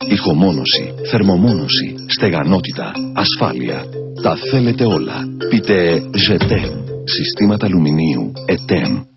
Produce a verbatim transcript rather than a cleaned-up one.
Ηχομόνωση, θερμομόνωση, στεγανότητα, ασφάλεια. Τα θέλετε όλα. Πείτε ζετέμ. Συστήματα αλουμινίου ΕΤΕΜ.